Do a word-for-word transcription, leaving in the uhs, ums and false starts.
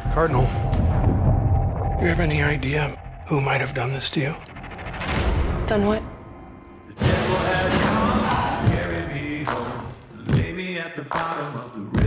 Cardinal, do you have any idea who might have done this to you? Done what? The devil has come, carry me home, lay me at the bottom of the